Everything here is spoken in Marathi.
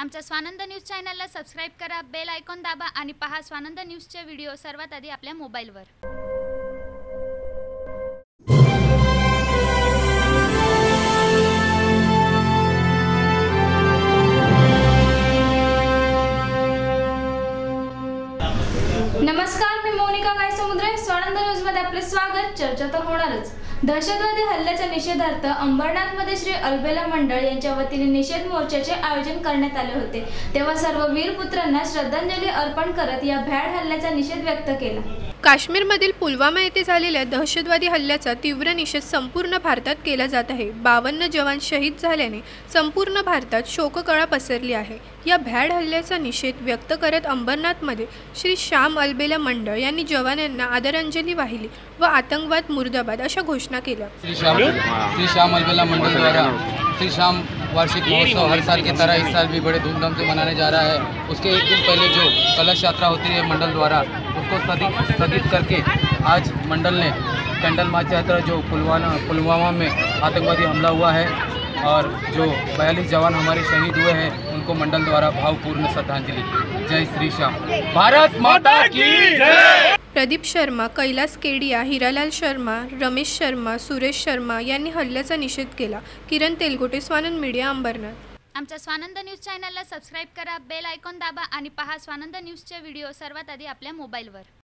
आमच्या स्वानंद न्यूज चॅनलला सबस्क्राइब करा, बेल आयकॉन दाबा आणि पहा स्वानंद न्यूजचे व्हिडिओ सर्वात आधी आपल्या मोबाईलवर। नमस्कार, मी मोनिका गायसमुद्रे। स्वानंद न्यूज मध्ये आपले स्वागत। चर्चा तर होणारच। दहशतवादी हल्ल्याच्या निषेधार्थ अंबरनाथमध्ये श्री अलबेला मंडळ यांच्या वतीने निषेध मोर्चाचे आयोजन करण्यात आले होते। तेव्हा सर्व वीर पुत्रांना श्रद्धांजली अर्पण करत या भ्याड हल्ल्याचा निषेध व्यक्त केला। काश्मीरमधील पुलवामा येथे झालेल्या दहशतवादी हल्ल्याचा तीव्र निषेध संपूर्ण भारतात केला जात आहे। 52 जवान शहीद झाल्याने संपूर्ण भारतात शोककळा पसरली आहे। या भ्याड हल्ल्याचा निषेध व्यक्त करत अंबरनाथमध्ये श्री श्याम अलबेला मंडळ यांनी जवानांना आदरांजली वाहिली व आतंकवाद मुर्दाबाद अशा घोषणा केल्या। श्री श्याम अलबेला मंडल द्वारा श्री श्याम वार्षिक महोत्सव हर साल की तरह इस साल भी बड़े धूमधाम से मनाने जा रहा है। उसके एक दिन पहले जो कलश यात्रा होती है मंडल द्वारा, उसको स्थगित करके आज मंडल ने कैंडल मार्च यात्रा जो पुलवामा में आतंकवादी हमला हुआ है और जो 42 जवान हमारे शहीद हुए हैं उनको मंडल द्वारा भावपूर्ण श्रद्धांजलि। जय श्री श्याम, भारत माता की जय। प्रदीप शर्मा, कैलास केडिया, हिरालाल शर्मा, रमेश शर्मा, सुरेश शर्मा यांनी हल्ल्याचा निषेध केला। किरण तेलगोटे, स्वानंद मीडिया, अंबरनाथ। आमच्या स्वानंद न्यूज चॅनलला सबस्क्राइब करा, बेल आयकॉन दाबा आणि पहा स्वानंद न्यूजचे व्हिडिओ सर्वात आधी आपल्या मोबाईलवर।